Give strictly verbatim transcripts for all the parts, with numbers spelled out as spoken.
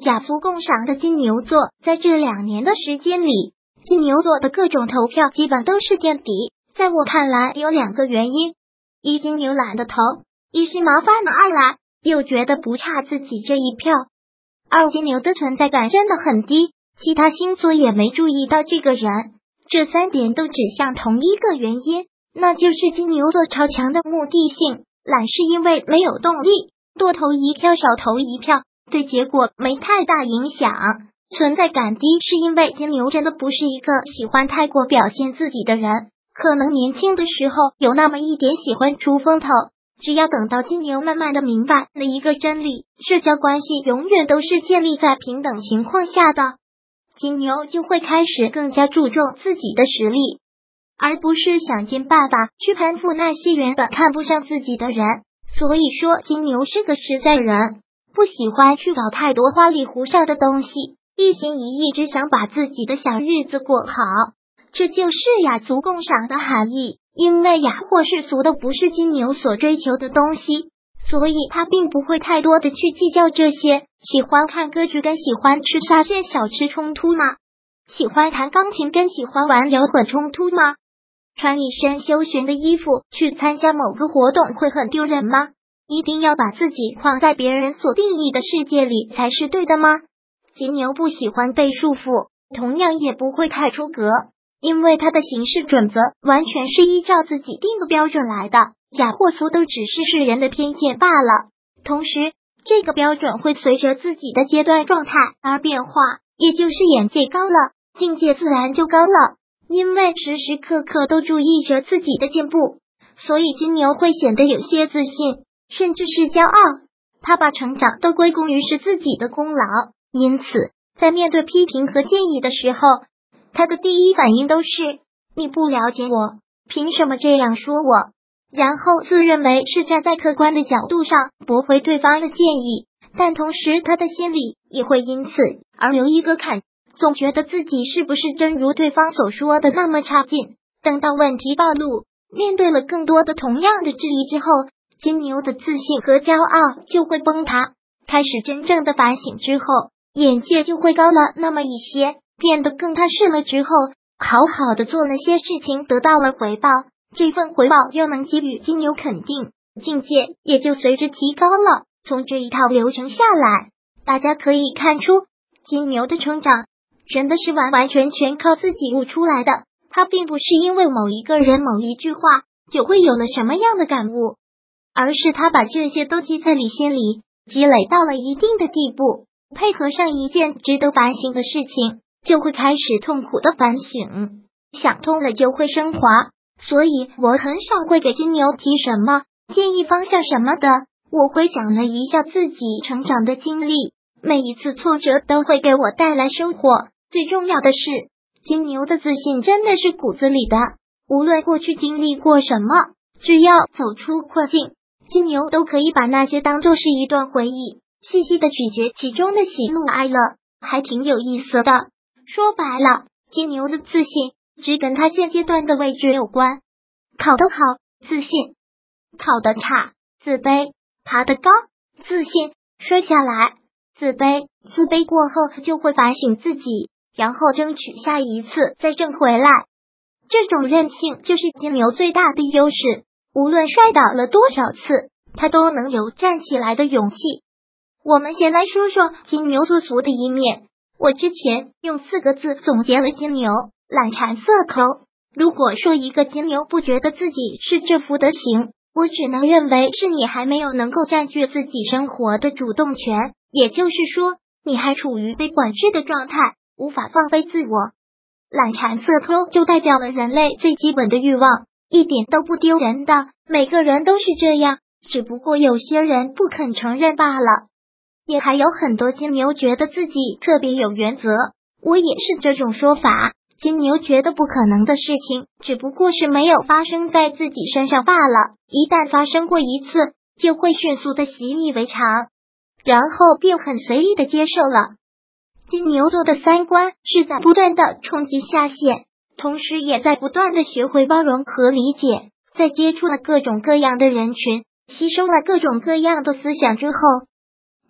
雅俗共赏的金牛座，在这两年的时间里，金牛座的各种投票基本都是垫底。在我看来，有两个原因：一，金牛懒得投；一是麻烦了，二来又觉得不差自己这一票。二，金牛的存在感真的很低，其他星座也没注意到这个人。这三点都指向同一个原因，那就是金牛座超强的目的性。懒是因为没有动力，多投一票少投一票，对结果没太大影响。存在感低是因为金牛真的不是一个喜欢太过表现自己的人，可能年轻的时候有那么一点喜欢出风头，只要等到金牛慢慢的明白了一个真理，社交关系永远都是建立在平等情况下的，金牛就会开始更加注重自己的实力，而不是想尽办法去攀附那些原本看不上自己的人。所以说金牛是个实在人，不喜欢去搞太多花里胡哨的东西，一心一意只想把自己的小日子过好。这就是雅俗共赏的含义，因为雅或世俗的不是金牛所追求的东西，所以他并不会太多的去计较这些。喜欢看歌剧跟喜欢吃沙县小吃冲突吗？喜欢弹钢琴跟喜欢玩摇滚冲突吗？穿一身休闲的衣服去参加某个活动会很丢人吗？一定要把自己框在别人所定义的世界里才是对的吗？金牛不喜欢被束缚，同样也不会太出格，因为他的行事准则完全是依照自己定的标准来的，雅或俗都只是世人的偏见罢了。同时，这个标准会随着自己的阶段状态而变化，也就是眼界高了，境界自然就高了。因为时时刻刻都注意着自己的进步，所以金牛会显得有些自信，甚至是骄傲。他把成长都归功于是自己的功劳，因此在面对批评和建议的时候，他的第一反应都是你不了解我，凭什么这样说我？然后自认为是站在客观的角度上驳回对方的建议，但同时他的心里也会因此而留一个坎，总觉得自己是不是真如对方所说的那么差劲。等到问题暴露，面对了更多的同样的质疑之后，金牛的自信和骄傲就会崩塌，开始真正的反省之后，眼界就会高了那么一些，变得更踏实了之后，好好的做那些事情得到了回报，这份回报又能给予金牛肯定，境界也就随之提高了。从这一套流程下来，大家可以看出金牛的成长真的是完完全全靠自己悟出来的，他并不是因为某一个人某一句话就会有了什么样的感悟，而是他把这些都记在你心里，积累到了一定的地步，配合上一件值得反省的事情，就会开始痛苦的反省，想通了就会升华。所以我很少会给金牛提什么建议方向什么的，我会想了一下自己成长的经历，每一次挫折都会给我带来收获。最重要的是，金牛的自信真的是骨子里的，无论过去经历过什么，只要走出困境，金牛都可以把那些当作是一段回忆，细细的咀嚼其中的喜怒哀乐，还挺有意思的。说白了，金牛的自信只跟他现阶段的位置有关，考得好，自信；考得差，自卑；爬得高，自信；摔下来，自卑。自卑过后就会反省自己，然后争取下一次再挣回来。这种韧性就是金牛最大的优势，无论摔倒了多少次，他都能有站起来的勇气。我们先来说说金牛座俗的一面。我之前用四个字总结了金牛：懒馋色抠。如果说一个金牛不觉得自己是这副德行，我只能认为是你还没有能够占据自己生活的主动权，也就是说你还处于被管制的状态，无法放飞自我。懒馋色抠就代表了人类最基本的欲望，一点都不丢人的，每个人都是这样，只不过有些人不肯承认罢了。也还有很多金牛觉得自己特别有原则，我也是这种说法。金牛觉得不可能的事情，只不过是没有发生在自己身上罢了，一旦发生过一次，就会迅速的习以为常，然后便很随意的接受了。金牛座的三观是在不断的冲击下限，同时也在不断的学会包容和理解。在接触了各种各样的人群，吸收了各种各样的思想之后，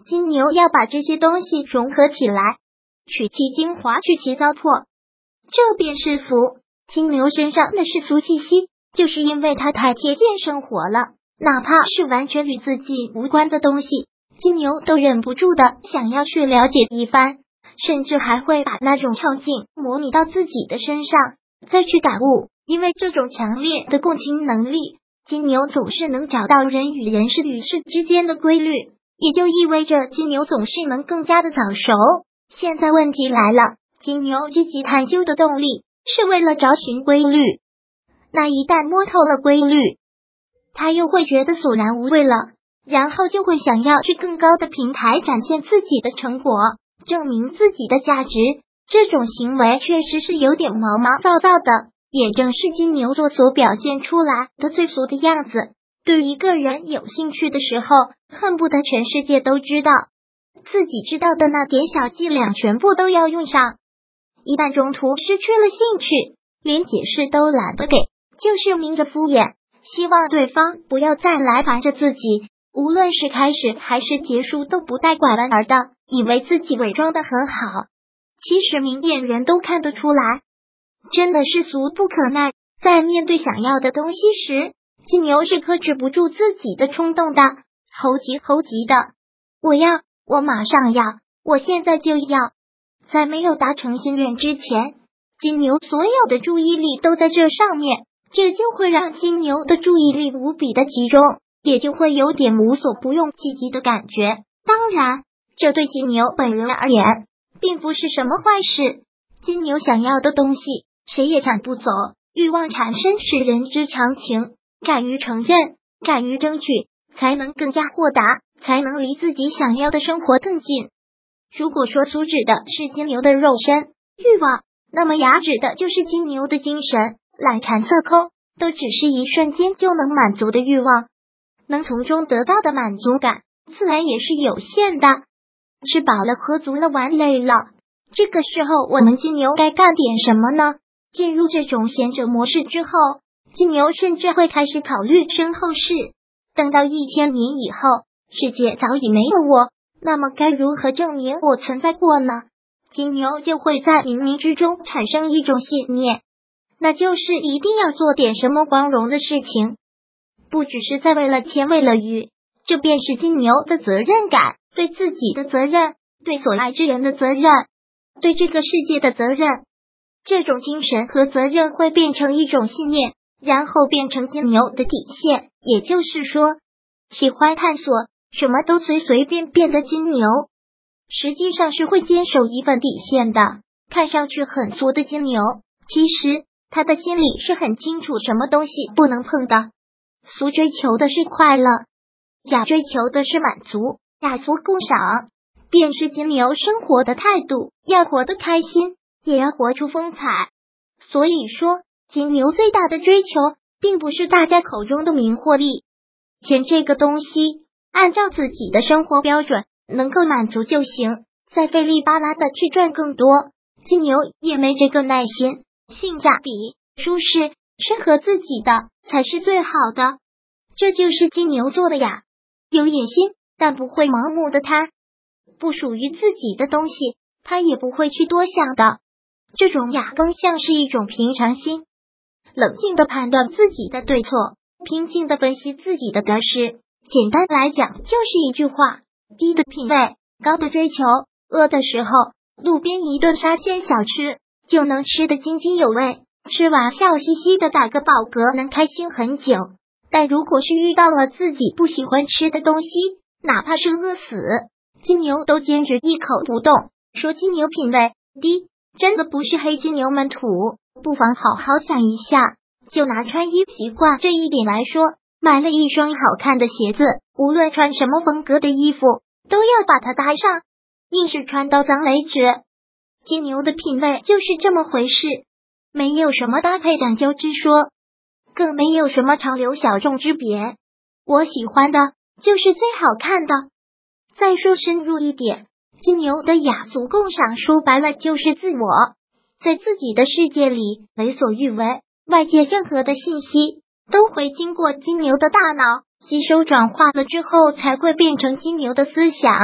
金牛要把这些东西融合起来，取其精华，去其糟粕，这便是俗。金牛身上的世俗气息，就是因为它太贴近生活了，哪怕是完全与自己无关的东西，金牛都忍不住的想要去了解一番，甚至还会把那种场景模拟到自己的身上，再去感悟。因为这种强烈的共情能力，金牛总是能找到人与人事与事之间的规律，也就意味着金牛总是能更加的早熟。现在问题来了，金牛积极探究的动力是为了找寻规律，那一旦摸透了规律，他又会觉得索然无味了，然后就会想要去更高的平台展现自己的成果，证明自己的价值。这种行为确实是有点毛毛躁躁的，也正是金牛座所表现出来的最俗的样子。对一个人有兴趣的时候，恨不得全世界都知道，自己知道的那点小伎俩全部都要用上。一旦中途失去了兴趣，连解释都懒得给，就是明着敷衍，希望对方不要再来烦着自己，无论是开始还是结束都不带拐弯儿的，以为自己伪装的很好，其实明眼人都看得出来，真的是俗不可耐。在面对想要的东西时，金牛是克制不住自己的冲动的，猴急猴急的，我要，我马上要，我现在就要。在没有达成心愿之前，金牛所有的注意力都在这上面，这就会让金牛的注意力无比的集中，也就会有点无所不用其极的感觉。当然，这对金牛本人而言并不是什么坏事，金牛想要的东西谁也抢不走，欲望产生是人之常情，敢于承认，敢于争取，才能更加豁达，才能离自己想要的生活更近。如果说俗指的是金牛的肉身欲望，那么雅指的就是金牛的精神，懒馋侧抠都只是一瞬间就能满足的欲望，能从中得到的满足感自然也是有限的。吃饱了喝足了玩累了，这个时候我们金牛该干点什么呢？进入这种闲者模式之后，金牛甚至会开始考虑身后事。等到一千年以后，世界早已没了我，那么该如何证明我存在过呢？金牛就会在冥冥之中产生一种信念，那就是一定要做点什么光荣的事情，不只是在为了钱为了鱼，这便是金牛的责任感，对自己的责任，对所爱之人的责任，对这个世界的责任。这种精神和责任会变成一种信念，然后变成金牛的底线。也就是说，喜欢探索，什么都随随便便的金牛，实际上是会坚守一份底线的。看上去很俗的金牛，其实他的心里是很清楚什么东西不能碰的。俗追求的是快乐，雅追求的是满足，雅俗共赏，便是金牛生活的态度。要活得开心，也要活出风采。所以说，金牛最大的追求并不是大家口中的名获利，钱这个东西按照自己的生活标准能够满足就行，再费力巴拉的去赚更多，金牛也没这个耐心。性价比、舒适、适合自己的才是最好的，这就是金牛座的雅。有野心，但不会盲目的贪，不属于自己的东西他也不会去多想的。这种雅更像是一种平常心，冷静的判断自己的对错，平静的分析自己的得失。简单来讲就是一句话，低的品味，高的追求。饿的时候，路边一顿沙县小吃就能吃得津津有味，吃完笑嘻嘻的打个饱嗝，能开心很久。但如果是遇到了自己不喜欢吃的东西，哪怕是饿死，金牛都坚决一口不动。说金牛品味低，真的不是黑金牛们土，不妨好好想一下。就拿穿衣习惯这一点来说，买了一双好看的鞋子，无论穿什么风格的衣服，都要把它搭上，硬是穿到脏为止。金牛的品味就是这么回事，没有什么搭配讲究之说，更没有什么潮流小众之别。我喜欢的就是最好看的。再说深入一点，金牛的雅俗共赏说白了就是自我，在自己的世界里为所欲为，外界任何的信息都会经过金牛的大脑吸收转化了之后，才会变成金牛的思想。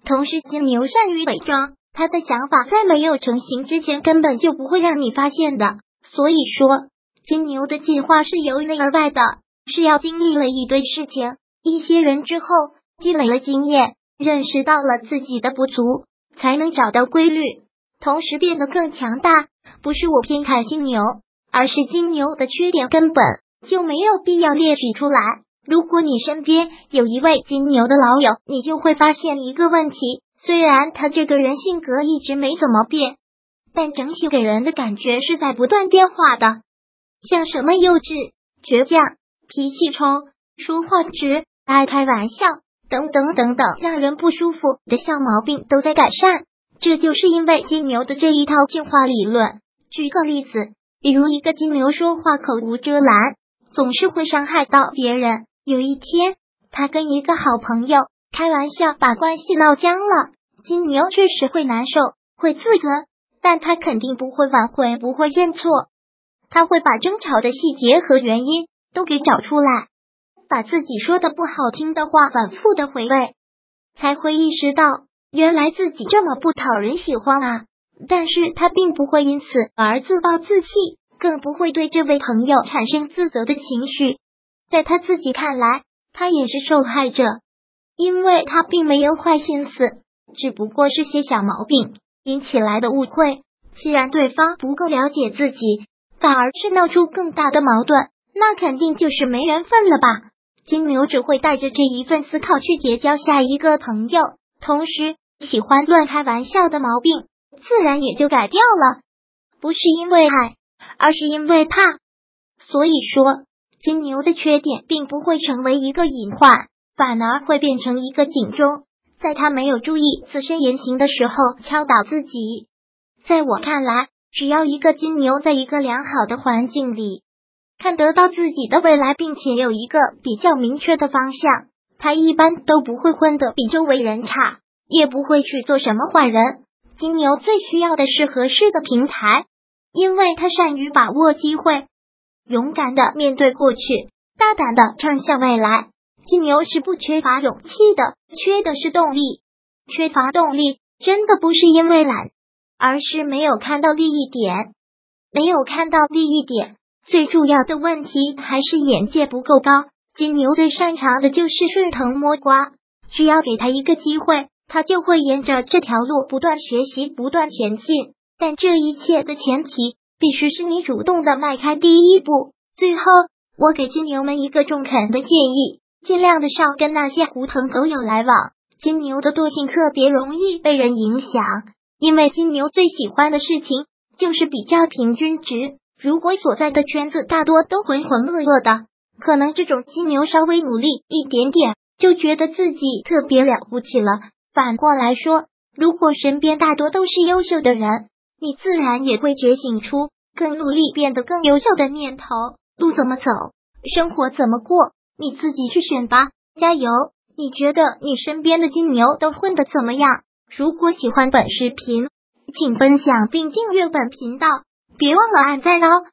同时金牛善于伪装，他的想法在没有成型之前根本就不会让你发现的。所以说，金牛的计划是由内而外的，是要经历了一堆事情，一些人之后积累了经验，认识到了自己的不足，才能找到规律，同时变得更强大。不是我偏袒金牛，而是金牛的缺点根本就没有必要列举出来。如果你身边有一位金牛的老友，你就会发现一个问题，虽然他这个人性格一直没怎么变，但整体给人的感觉是在不断变化的，像什么幼稚、倔强、脾气冲、说话直、爱开玩笑等等等等让人不舒服的小毛病都在改善。这就是因为金牛的这一套进化理论。举个例子，比如一个金牛说话口无遮拦，总是会伤害到别人。有一天，他跟一个好朋友开玩笑，把关系闹僵了。金牛确实会难受，会自责，但他肯定不会挽回，不会认错。他会把争吵的细节和原因都给找出来，把自己说的不好听的话反复的回味，才会意识到原来自己这么不讨人喜欢啊。但是他并不会因此而自暴自弃，更不会对这位朋友产生自责的情绪。在他自己看来，他也是受害者，因为他并没有坏心思，只不过是些小毛病引起来的误会。既然对方不够了解自己，反而是闹出更大的矛盾，那肯定就是没缘分了吧。金牛只会带着这一份思考去结交下一个朋友，同时喜欢乱开玩笑的毛病自然也就改掉了。不是因为爱，而是因为怕。所以说，金牛的缺点并不会成为一个隐患，反而会变成一个警钟，在他没有注意自身言行的时候敲打自己。在我看来，只要一个金牛在一个良好的环境里，看得到自己的未来，并且有一个比较明确的方向，他一般都不会混得比周围人差，也不会去做什么坏人。金牛最需要的是合适的平台，因为他善于把握机会，勇敢的面对过去，大胆的畅向未来。金牛是不缺乏勇气的，缺的是动力。缺乏动力真的不是因为懒，而是没有看到利益点。没有看到利益点，最主要的问题还是眼界不够高。金牛最擅长的就是顺藤摸瓜，只要给他一个机会，他就会沿着这条路不断学习，不断前进。但这一切的前提必须是你主动的迈开第一步。最后，我给金牛们一个中肯的建议，尽量的少跟那些狐朋狗友来往。金牛的惰性特别容易被人影响，因为金牛最喜欢的事情就是比较平均值。如果所在的圈子大多都浑浑噩噩的，可能这种金牛稍微努力一点点，就觉得自己特别了不起了。反过来说，如果身边大多都是优秀的人，你自然也会觉醒出更努力变得更优秀的念头。路怎么走，生活怎么过，你自己去选吧，加油！你觉得你身边的金牛都混得怎么样？如果喜欢本视频，请分享并订阅本频道，别忘了按赞哦。